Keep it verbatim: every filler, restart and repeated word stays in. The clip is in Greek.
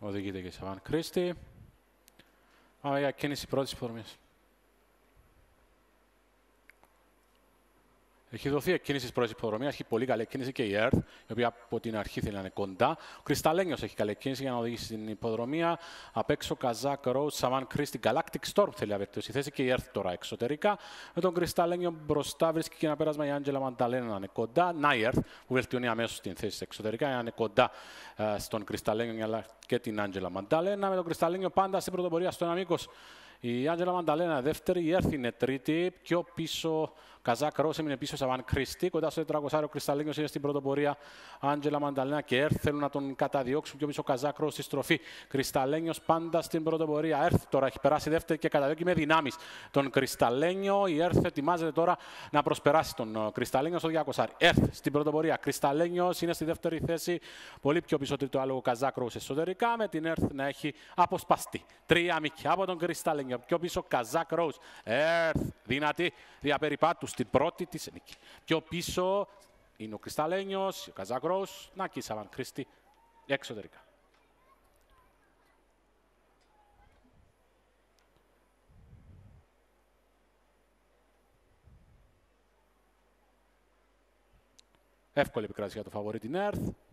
Οδηγείται και η Σαβάν Κρίστη. Πάμε για κίνηση πρώτης υποδρομίας. Έχει δοθεί εκκίνηση της πρώτης υποδρομίας, έχει πολύ καλή εκκίνηση και η Earth, η οποία από την αρχή θέλει να είναι κοντά. Ο Κρυσταλλένιος έχει καλή εκκίνηση για να οδηγήσει στην υποδρομία. Απ' έξω Καζάκ, Rose, Σαβάν Κρίστη, Galactic Storm θέλει να βελτιώσει θέση και η Earth τώρα εξωτερικά. Με τον Κρυσταλλένιο μπροστά βρίσκει και ένα πέρασμα η Άντζελα Μανταλένα να είναι κοντά. Να η Earth που βελτιώνει αμέσως την θέση εξωτερικά για να είναι κοντά uh, στον Κρυσταλλένιο αλλά και την Άντζελα Μανταλένα. Με τον Κρυσταλλένιο πάντα στην πρωτοπορία στο ένα μήκος. Η Άντζελα Μανταλένα δεύτερη, η Earth είναι τρίτη, πιο πίσω Καζάκ Rose έμεινε πίσω Σαβάν Κρίστη, κοντά στο τετρακόσια ο Κρυσταλλένιος είναι στην πρωτοπορία. Άντζελα Μανταλένα και Earth θέλουν να τον καταδιώξουν, πιο πίσω Καζάκ Rose στη στροφή. Κρυσταλλένιος πάντα στην πρωτοπορία. Earth τώρα έχει περάσει δεύτερη και καταδιώκει με δυνάμεις τον Κρυσταλλένιο. Η Earth ετοιμάζεται τώρα να προσπεράσει τον Κρυσταλλένιο στο διακόσια. Earth στην πρωτοπορία. Κρυσταλλένιος είναι στη δεύτερη θέση, πολύ πιο πίσω τρίτο άλογο Καζάκ Rose εσωτερικά, με την Earth να έχει αποσπαστεί. Τρία μήκη από τον Κρυσταλλένιο. Πιο πίσω Καζάκ Rose. Earth δυνατή διαπεριπάτου στην πρώτη της νίκη. Πιο πίσω είναι ο Κρυσταλλένιος, ο Καζάκ Rose, να και η Σαβάν Κρίστη εξωτερικά. Εύκολη επικράτηση για το φαβορί την Earth.